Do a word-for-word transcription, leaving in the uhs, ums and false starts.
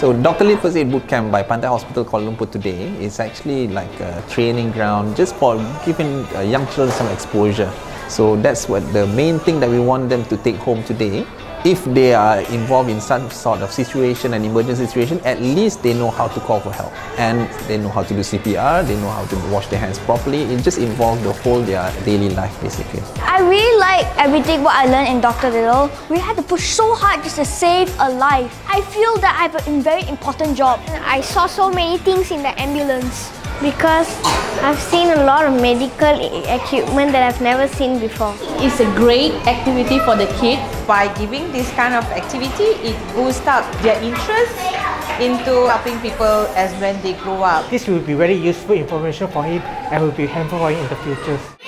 So Doctor Lee First Aid Bootcamp by Pantai Hospital Kuala Lumpur today is actually like a training ground just for giving uh, young children some exposure. So that's what the main thing that we want them to take home today. If they are involved in some sort of situation, an emergency situation, at least they know how to call for help. And they know how to do C P R, they know how to wash their hands properly. It just involves the whole their daily life basically. I really like everything what I learned in Doctor Little. We had to push so hard just to save a life. I feel that I have a very important job. I saw so many things in the ambulance because I've seen a lot of medical equipment that I've never seen before. It's a great activity for the kids. By giving this kind of activity, it boosts up their interest into helping people as when they grow up. This will be very useful information for him and will be helpful for him in the future.